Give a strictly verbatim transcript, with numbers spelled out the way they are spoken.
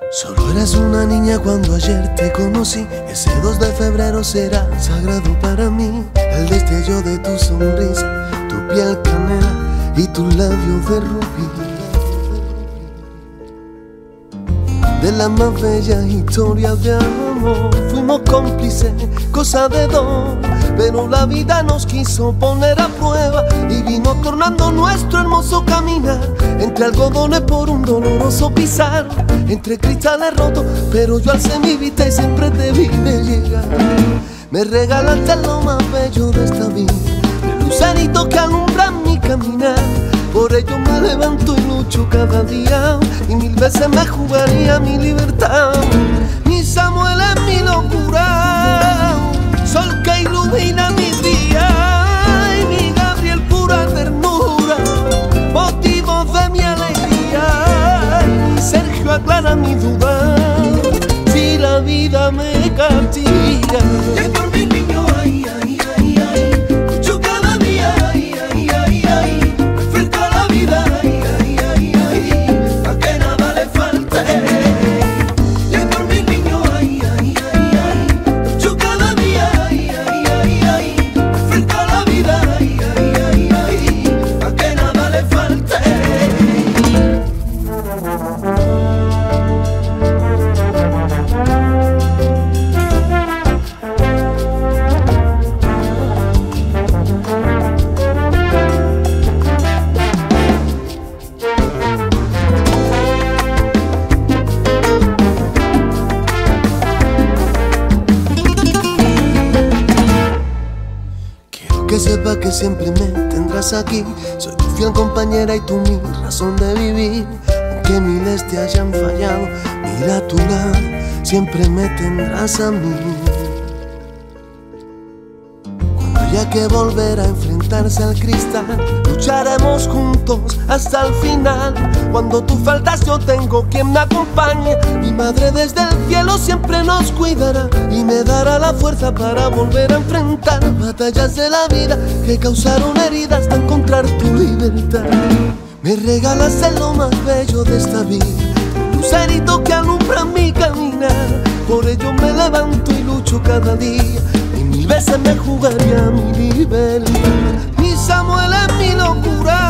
Solo eras una niña cuando ayer te conocí. Ese dos de febrero será sagrado para mí. El destello de tu sonrisa, tu piel canela y tus labios de rubí. De la más bella historia de amor fuimos cómplices, cosa de dos. Pero la vida nos quiso poner a prueba y vino tornando nuestro hermoso caminar. Entre algodones por un doloroso pisar, entre cristales rotos, pero yo alcé mi vista y siempre te vi de llegar. Me regalaste lo más bello de esta vida, el lucerito que alumbra mi caminar. Por ello me levanto y lucho cada día, y mil veces me jugaría mi libertad. Mi Samuel es mi locura, sol que ilumina mi día, y mi Gabriel pura ternura, motivo de mi alegría. Y mi Sergio aclara mi duda, si la vida me castiga. Y por mi niño, ay, ay, ay, ay, lucho cada día, ay, ay, ay, ay, enfrento a la vida, ay, ay, ay, ay, pa' que nada le falte. Y por mi niño, ay, ay, ay, ay, lucho cada día, ay, ay, ay, ay, enfrento a la vida, ay, ay, ay, ay, pa' que nada le falte. Que sepa que siempre me tendrás aquí. Soy tu fiel compañera y tú mi razón de vivir. Aunque miles te hayan fallado, mira a tu lado, siempre me tendrás a mí. Cuando haya que volver a enfrentarse al cristal, lucharemos juntos hasta el final. Cuando tú faltas yo tengo quien me acompañe. Mi madre desde el cielo siempre nos cuidará y me dará la fuerza para volver a enfrentar batallas de la vida que causaron heridas hasta encontrar tu libertad. Me regalaste lo más bello de esta vida, un lucerito que alumbra mi caminar. Por ello me levanto y lucho cada día, y mil veces me jugaría mi libertad. Mi Samuel es mi locura,